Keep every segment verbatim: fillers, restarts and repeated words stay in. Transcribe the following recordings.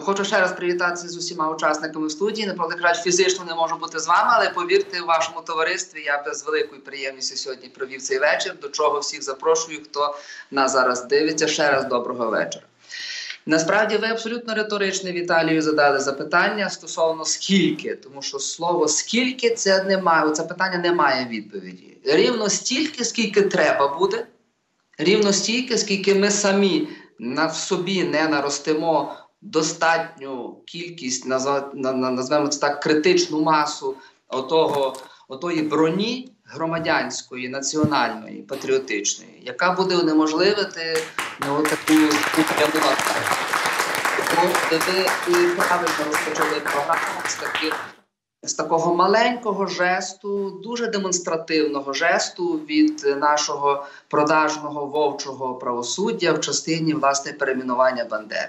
Хочу ще раз привітатися з усіма учасниками в студії. Направду кажучи, фізично не можу бути з вами, але повірте, у вашому товаристві я без великої приємності сьогодні провів цей вечір, до чого всіх запрошую, хто нас зараз дивиться. Ще раз доброго вечора. Насправді ви абсолютно риторично, Віталію, задали запитання стосовно скільки, тому що слово скільки це немає, це питання не має відповіді. Рівно стільки, скільки треба буде, рівно стільки, скільки ми самі на в собі не наростимо достатню кількість, назвемо це так, критичну масу отого, отої броні громадянської, національної, патріотичної, яка буде унеможливити ну, таку пряму атаку. Тому ви правильно розпочали програму з, таких, з такого маленького жесту, дуже демонстративного жесту від нашого продажного вовчого правосуддя в частині, власне, перейменування Бандери.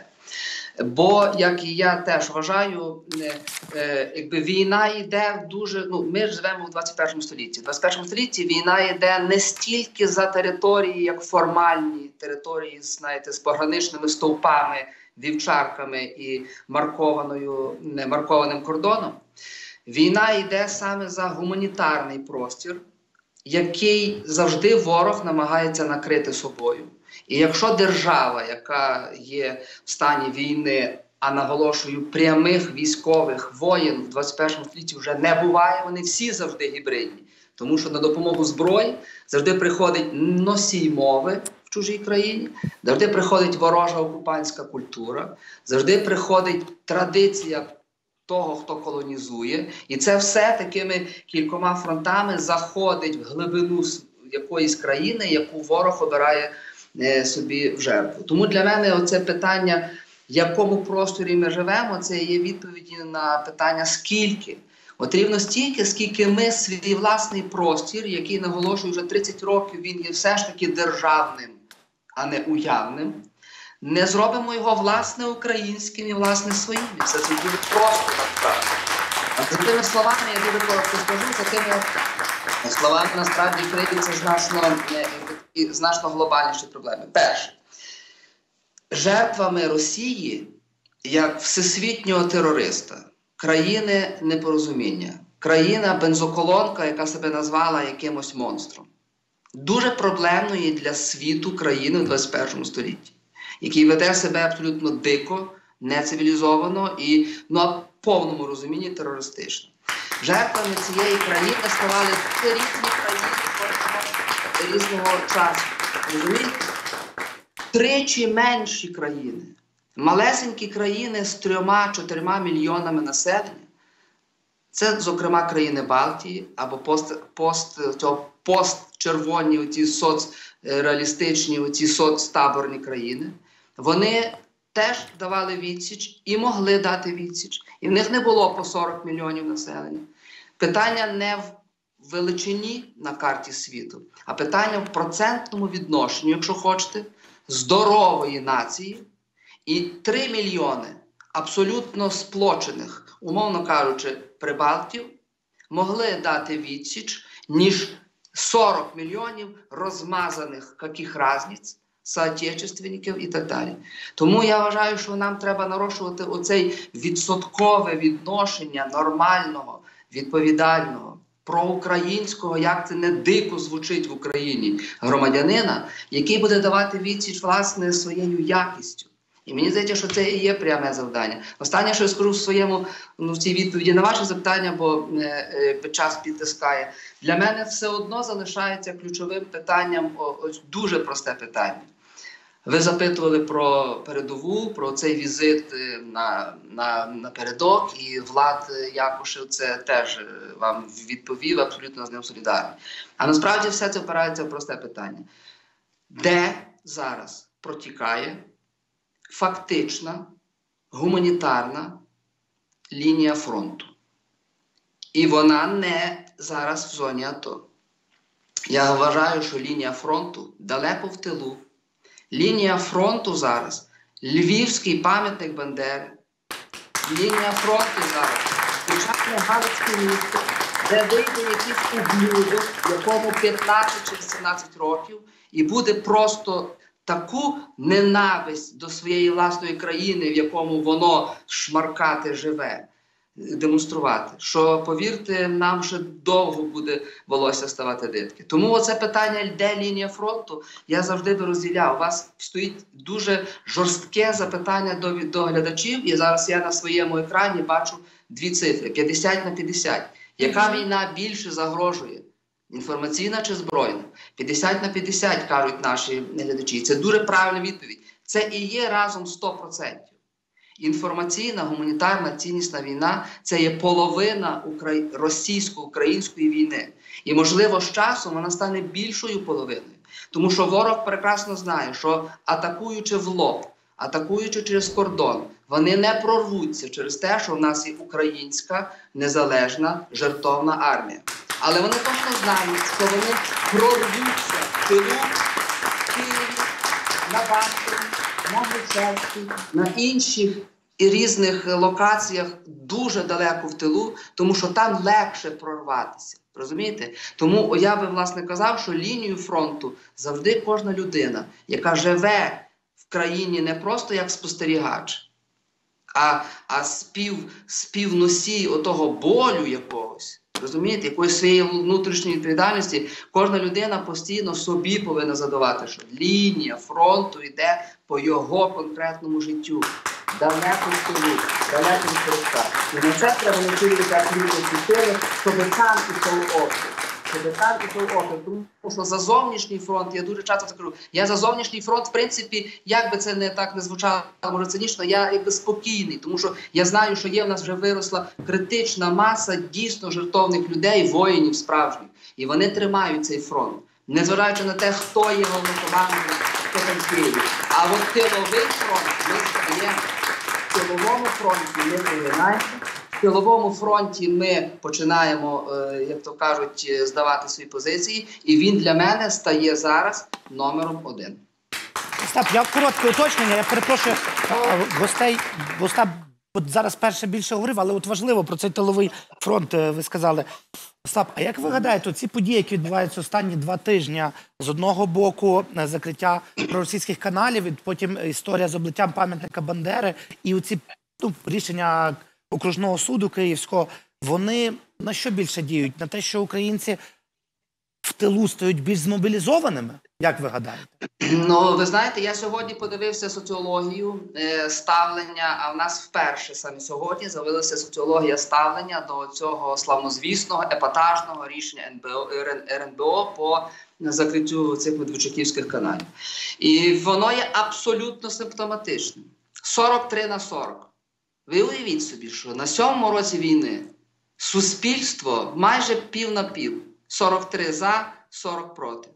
Бо, як і я теж вважаю, е, якби війна йде дуже, ну, ми ж живемо в двадцять першому столітті. В двадцять першому столітті війна йде не стільки за території, як формальні території, знаєте, з пограничними стовпами, вівчарками і маркованою, не, маркованим кордоном. Війна йде саме за гуманітарний простір, який завжди ворог намагається накрити собою. І якщо держава, яка є в стані війни, а наголошую, прямих військових воєн в двадцять першому столітті вже не буває, вони всі завжди гібридні. Тому що на допомогу зброї завжди приходить носій мови в чужій країні, завжди приходить ворожа окупантська культура, завжди приходить традиція того, хто колонізує. І це все такими кількома фронтами заходить в глибину якоїсь країни, яку ворог обирає собі в жертву. Тому для мене оце питання, в якому просторі ми живемо, це є відповіді на питання скільки. От рівно стільки, скільки ми свій власний простір, який, наголошую, вже тридцять років, він є все ж таки державним, а не уявним, не зробимо його власне українським і власне своїм. Це це дуже просто насправді. А за тими словами, я дуже коротко скажу, за тими словами насправді криються значно, значно глобальніші проблеми. Перше. Жертвами Росії, як всесвітнього терориста, країни непорозуміння, країна-бензоколонка, яка себе назвала якимось монстром, дуже проблемної для світу країни в двадцять першому столітті, який веде себе абсолютно дико, нецивілізовано і ну, в повному розумінні терористично. Жертвами цієї країни ставали різні країни різного часу. Розумієте? Тричі менші країни, малесенькі країни з трьома-чотирма мільйонами населення, це, зокрема, країни Балтії або пост, пост, постчервоні, оці соцреалістичні, оці соцтаборні країни, вони теж давали відсіч і могли дати відсіч. І в них не було по сорок мільйонів населення. Питання не в величині на карті світу, а питання в процентному відношенні, якщо хочете, здорової нації і три мільйони абсолютно сплочених, умовно кажучи, прибалтів, могли дати відсіч, ніж сорок мільйонів розмазаних каких разниць, соотечественників і так далі. Тому я вважаю, що нам треба нарощувати оцей відсоткове відношення нормального, відповідального, проукраїнського, як це не дико звучить в Україні, громадянина, який буде давати відсіч, власне, своєю якістю. І мені здається, що це і є пряме завдання. Останнє, що я скажу в своєму, ну, в цій відповіді на ваше запитання, бо е, е, час підтискає, для мене все одно залишається ключовим питанням, о, ось дуже просте питання. Ви запитували про передову, про цей візит на, на, на передок, і Влад Якушев це теж вам відповів, абсолютно з ним солідарний. А насправді все це опирається в просте питання. Де зараз протікає фактична гуманітарна лінія фронту? І вона не зараз в зоні АТО. Я вважаю, що лінія фронту далеко в тилу. Лінія фронту зараз – Львівський пам'ятник Бандери. Лінія фронту зараз – звичайне Галицьке місто, де вийде якийсь ублюдок, якому п'ятнадцять чи вісімнадцять років, і буде просто таку ненависть до своєї власної країни, в якому воно шмаркати живе, демонструвати, що, повірте, нам ще довго буде волосся ставати дибки. Тому оце питання, де лінія фронту, я завжди би розділяв. У вас стоїть дуже жорстке запитання до, до глядачів, і зараз я на своєму екрані бачу дві цифри – п'ятдесят на п'ятдесят. Яка війна більше загрожує? Інформаційна чи збройна? п'ятдесят на п'ятдесят, кажуть наші глядачі. Це дуже правильна відповідь. Це і є разом сто процентів. Інформаційна, гуманітарна, ціннісна війна – це є половина украї... російсько-української війни. І, можливо, з часом вона стане більшою половиною. Тому що ворог прекрасно знає, що атакуючи в лоб, атакуючи через кордон, вони не прорвуться через те, що в нас є українська, незалежна, жертовна армія. Але вони точно знають, що вони прорвуться в тилу, в Києві, на Бахмуті, на Грушевській, на інших і різних локаціях дуже далеко в тилу, тому що там легше прорватися. Розумієте? Тому я би, власне, казав, що лінію фронту завжди кожна людина, яка живе в країні не просто як спостерігач, а, а спів, співносій отого болю якогось, розумієте, якоїсь своєї внутрішньої відповідальності, кожна людина постійно собі повинна задавати, що лінія фронту йде по його конкретному життю. Далеко в тилу, далеко в користа. І на це треба навчити так кількості сили, щоб там ішов опір. Щоб там ішов опір. Тому що за зовнішній фронт, я дуже часто це кажу, я за зовнішній фронт, в принципі, як би це не так не звучало, може цинічно, я якби спокійний. Тому що я знаю, що є в нас вже виросла критична маса дійсно жертовних людей, воїнів справжніх. І вони тримають цей фронт. Незважаючи на те, хто є головнокомандуючим, хто там в Києві. А от тиловий фронт ми стаємо. В тиловому фронті ми вигинаємося, в тиловому фронті ми починаємо, як то кажуть, здавати свої позиції, і він для мене стає зараз номером один. Остап, я коротке уточнення, я перепрошую гостей, Остап от зараз перше більше говорив, але от важливо про цей тиловий фронт ви сказали. Остап, а як ви гадаєте, ці події, які відбуваються останні два тижні, з одного боку закриття проросійських каналів, і потім історія з облиттям пам'ятника Бандери, і оці ну, рішення окружного суду Київського, вони на що більше діють? На те, що українці в тилу стають більш змобілізованими? Як ви гадаєте? Ну, ви знаєте, я сьогодні подивився соціологію е, ставлення, а в нас вперше саме сьогодні з'явилася соціологія ставлення до цього славнозвісного, епатажного рішення ен бе о, ер ен бе о по закриттю цих медведчуківських каналів. І воно є абсолютно симптоматичним. сорок три на сорок. Ви уявіть собі, що на сьомому році війни суспільство майже пів на пів. сорок три за, сорок проти.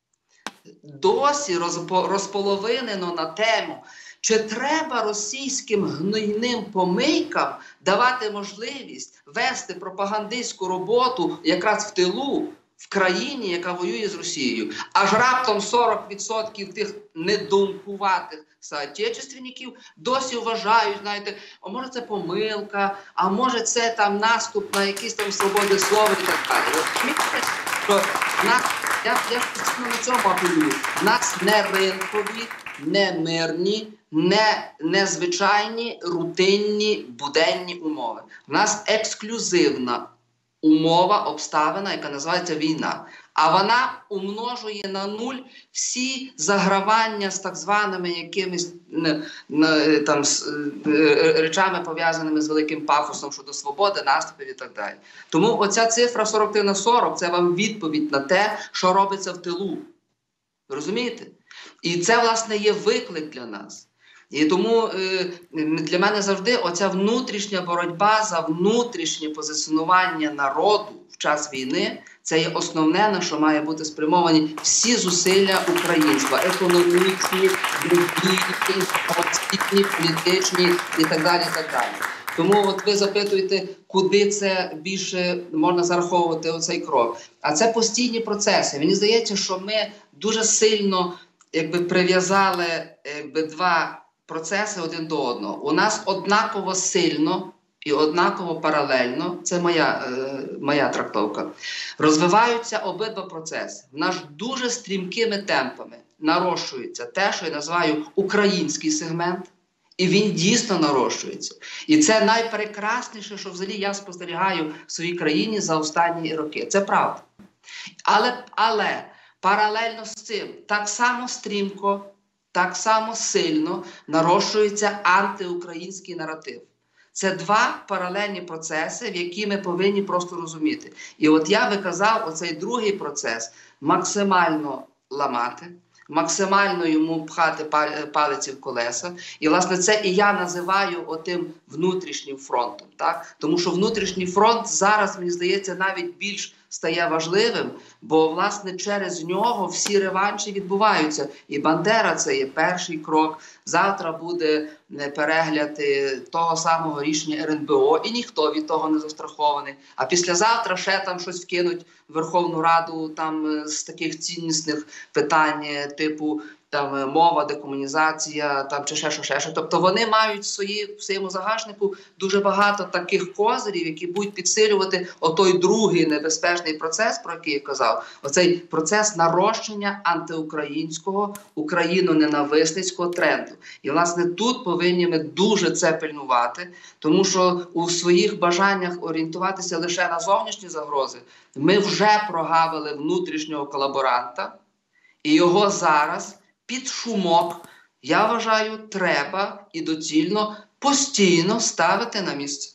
Досі розполовинено на тему, чи треба російським гнойним помийкам давати можливість вести пропагандистську роботу якраз в тилу, в країні, яка воює з Росією. Аж раптом сорок відсотків тих недумкуватих соотечественників досі вважають, знаєте, а може це помилка, а може це там наступ на якісь там свободи слова і так далі. Що нас, я, я на цьому апелюю. Нас не ринкові, не мирні, не незвичайні, рутинні, буденні умови. У нас ексклюзивна умова, обставина, яка називається війна. А вона умножує на нуль всі загравання з так званими якимись там, з, речами, пов'язаними з великим пафосом щодо свободи, наступів і так далі. Тому оця цифра сорок три на сорок – це вам відповідь на те, що робиться в тилу. Розумієте? І це, власне, є виклик для нас. І тому е, для мене завжди оця внутрішня боротьба за внутрішнє позиціонування народу в час війни – це є основне, на що має бути спрямовані всі зусилля українства. Економічні, релігійні, політичні і так далі, і так далі. Тому от ви запитуєте, куди це більше можна зараховувати оцей крок. А це постійні процеси. Мені здається, що ми дуже сильно якби, прив'язали якби, два процеси один до одного. У нас однаково сильно і однаково паралельно, це моя, е, моя трактовка, розвиваються обидва процеси. В нас дуже стрімкими темпами нарощується те, що я називаю український сегмент, і він дійсно нарощується. І це найпрекрасніше, що взагалі я спостерігаю в своїй країні за останні роки. Це правда. Але, але паралельно з цим так само стрімко, так само сильно нарощується антиукраїнський наратив. Це два паралельні процеси, в які ми повинні просто розуміти. І от я би казав, оцей другий процес максимально ламати, максимально йому пхати палиці в колеса. І, власне, це і я називаю отим внутрішнім фронтом. Так? Тому що внутрішній фронт зараз, мені здається, навіть більш стає важливим, бо, власне, через нього всі реванші відбуваються. І Бандера – це є перший крок. Завтра буде перегляд того самого рішення ер ен бе о, і ніхто від того не застрахований. А післязавтра ще там щось вкинуть в Верховну Раду там, з таких ціннісних питань, типу там, мова, декомунізація, там, чи ще що, ще що. Тобто вони мають в, свої, в своєму загашнику дуже багато таких козирів, які будуть підсилювати отой другий небезпечний процес, про який я казав. Оцей процес нарощення антиукраїнського, україно-ненависницького тренду. І, власне, тут повинні ми дуже це пильнувати, тому що у своїх бажаннях орієнтуватися лише на зовнішні загрози ми вже прогавили внутрішнього колаборанта, і його зараз під шумок, я вважаю, треба і доцільно постійно ставити на місце.